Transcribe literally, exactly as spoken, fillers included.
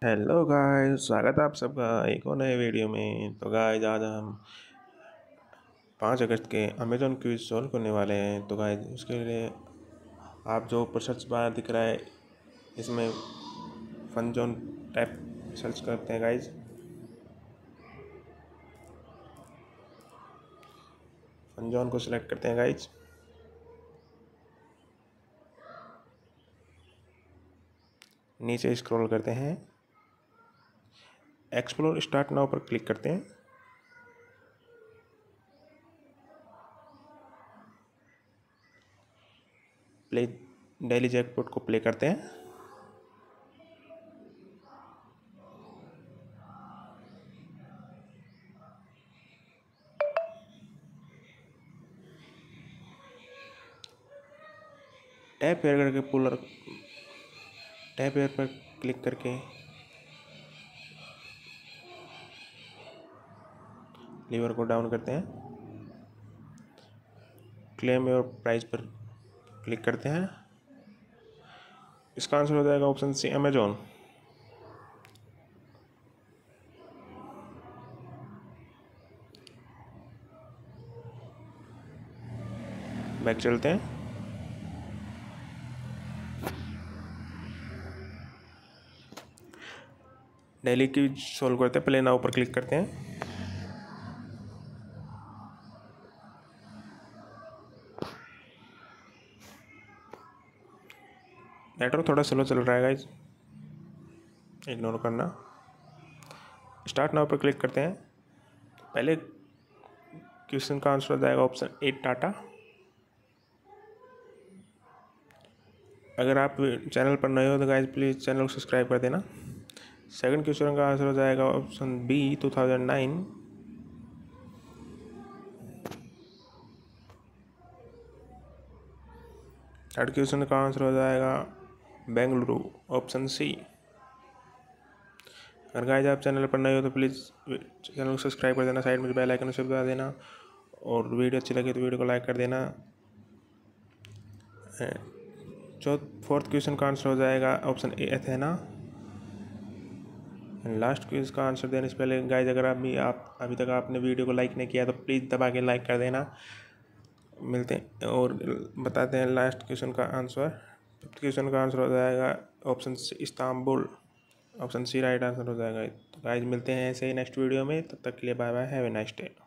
Hello guys, स्वागत है आप सबका एक और नए वीडियो में। तो गाइस आज हम पाँच अगस्त के अमेजोन क्विज सॉल्व करने वाले हैं। तो गाइस उसके लिए आप जो ऊपर सर्च बार दिख रहा है इसमें फन जोन टाइप सर्च करते हैं गाइस। फन जोन को सिलेक्ट करते हैं गाइस। नीचे स्क्रॉल करते हैं, एक्सप्लोर स्टार्ट नाउ पर क्लिक करते हैं। प्ले डेली जैकपॉट को प्ले करते हैं। टैप एयर करके पुलर टैप एयर पर क्लिक करके लीवर को डाउन करते हैं। क्लेम योर प्राइस पर क्लिक करते हैं। इसका आंसर हो जाएगा ऑप्शन सी, अमेजोन। बैक चलते हैं। डेली की सॉल्व करते हैं, प्ले नाउ पर क्लिक करते हैं। नेटवर्क थोड़ा स्लो चल रहा है गाइज, इग्नोर करना। स्टार्ट नाउ पर क्लिक करते हैं। पहले क्वेश्चन का आंसर हो जाएगा ऑप्शन ए, टाटा। अगर आप चैनल पर नए हो तो गाइज प्लीज़ चैनल को सब्सक्राइब कर देना। सेकंड क्वेश्चन का आंसर हो जाएगा option B, two thousand nine. Third question का आंसर हो जाएगा बेंगलुरु, ऑप्शन सी। अगर गाइज आप चैनल पर नए हो तो प्लीज़ चैनल को सब्सक्राइब कर देना, साइड में बेल आइकन से बता देना, और वीडियो अच्छी लगे तो वीडियो को लाइक कर देना। चौथ फोर्थ क्वेश्चन का आंसर हो जाएगा option A, Athena. Last question का आंसर देने से पहले गाइज अगर आप भी आप अभी तक आपने वीडियो को लाइक नहीं किया तो प्लीज़ दबा के लाइक कर देना। मिलते हैं और बताते हैं लास्ट क्वेश्चन का आंसर। फिफ्थ क्वेश्चन का आंसर हो जाएगा option C, Istanbul. Option C right answer हो जाएगा। तो गाइज मिलते हैं ऐसे ही नेक्स्ट वीडियो में, तब तक के लिए bye bye, have a nice day.